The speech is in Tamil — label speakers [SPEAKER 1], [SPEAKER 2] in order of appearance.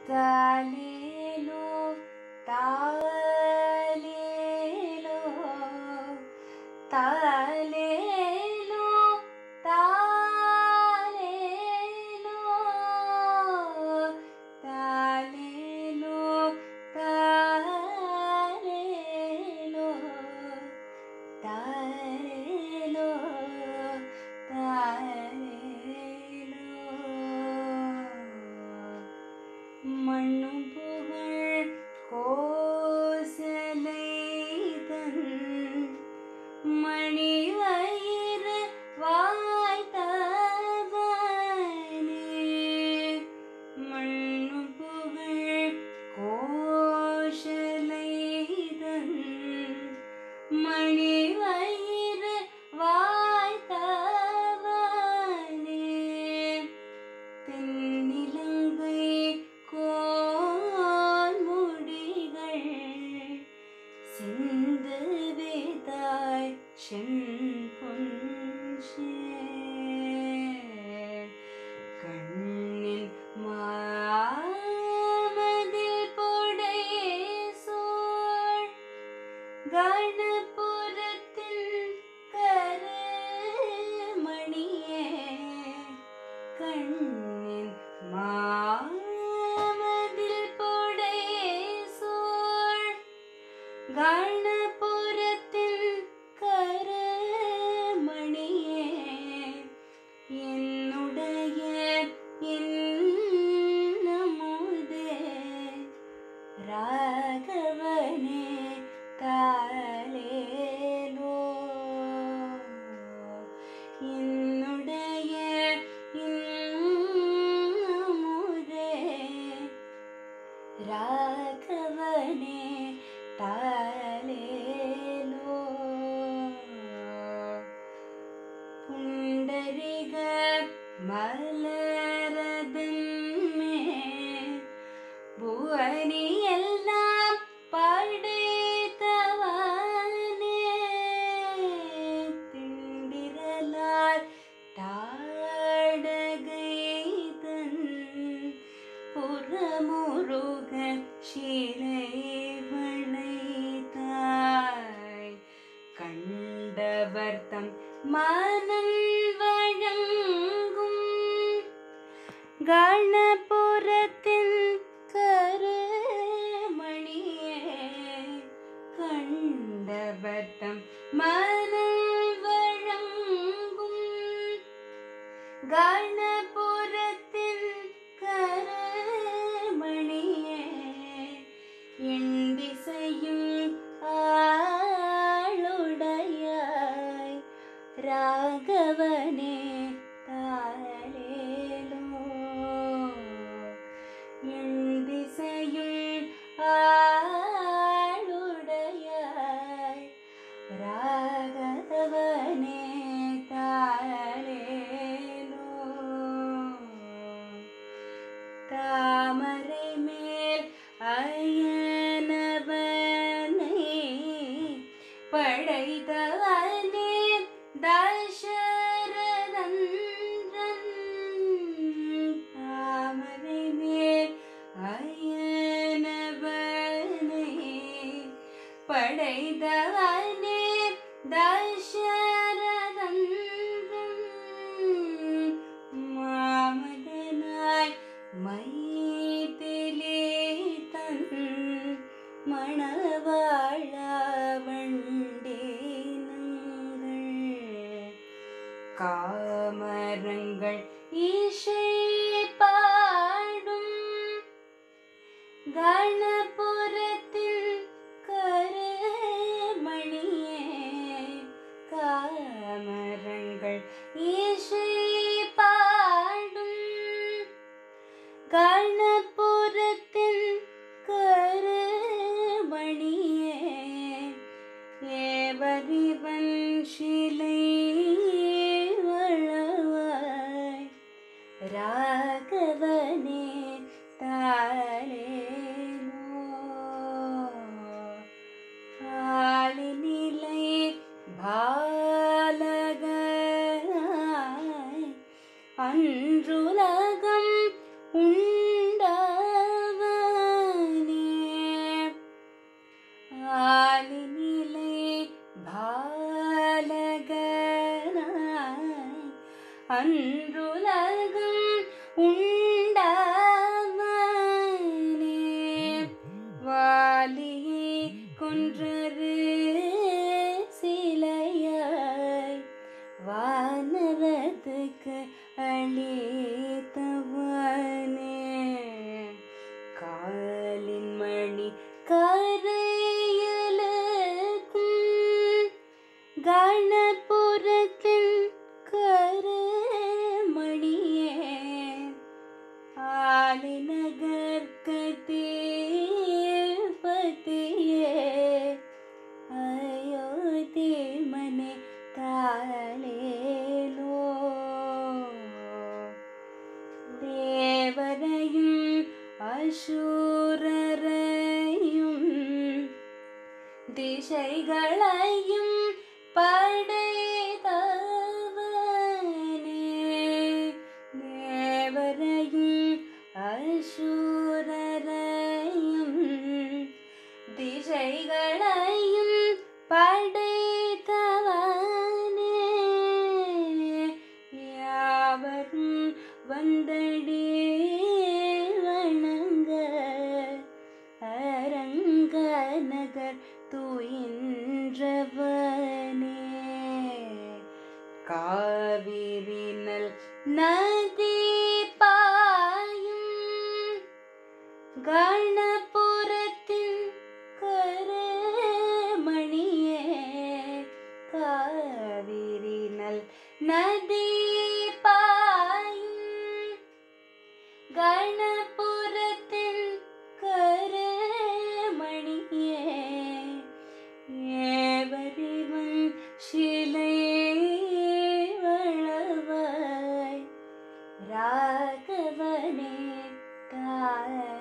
[SPEAKER 1] ತಾಲೇಲೋ ತಾಲೇಲೋ ತಾಲೇಲೋ ತಾಲೇಲೋ ತಾಲೇಲೋ ತಾಲೇಲೋ ತಾಲೇಲೋ ತಾಲೇಲೋ மண்ணும் புகழ் கோசலைதன் மணி வயிறு வாய்த்தவனே மண்ணும் புகழ் கோசலைதன் மணி வயிறு வாய்த்தவனே தென்னிலங்கை சிந்து வேதாய் செம்பொன்சேர் கண்ணின் மாமதில் புடைசூழ் கணபுரத்தின் கருமணியே கண்ணின் மாமதில் புடைசூழ் கணபுரத்தின் கருமணியே என்னுடைய என்னமுதே ராகவனே தாலேலோ என்னுடைய இன்னமுதே ராகவனே தாலேலோ புண்டரிக மலரதன் மேல் புவனி எல்லாம் படைத்தவனே திண்டிரலார் தாடகைதன் புறமுருக சிலை கண்டவர்த்தம் மனம் வழங்கும் கணபுரத்தின் கருமணியே கண்டவர்த்தம் மனம் வழங்கும் கணபுரத்தின் கருமணியே என் திசையும் ராகவனே தாலேலோ என் திசையும் ஆளுடையாய் ராகவனே தாலேலோ தாமரை மேல் அயனவனை படைத்தவனே தசரதன்றன் தாமரை மேல் அயனவனை படைத்தவனே தசரதன்றன் மாமதனாய் மைதிலி தன் மணவாழ காமரங்கள் இசை பாடும் கணபுரத்தின் கருமணியே காமரங்கள் இசை பாடும் கணபுரத்தின் கருமணியே ஏவரிவன் சிலை ராகவனே தாலேலோ ஆலிநிலை பாலகனாய் அன்றுலகம் உண்டவனே குன்றரு சிலையாய் வானரத்துக்கு அளித்தவனே காலின் மணி கரையலுக்கும் கணபுரத்தின் கருமணியே ஆலிநகர்கதீபதியே அயோத்தி மனே தாளேலோ தேவரையும் அசூரரையும் திசைகளையும் படைத்தவனே தேவரையும் அசூரரையும் திசைகளையும் படைத்தவனே யாவரும் வந்தடி வணங்க அரங்க நகர் துயின்றவனே காவிரினல் நதி பாயும் கணபுரத்தின் கருமணியே காவிரினல் நதி பாயும் கணபுரத்தின் கருமணியே ஏவரிவன் சிலை வளவாய் ராகவனே தாய்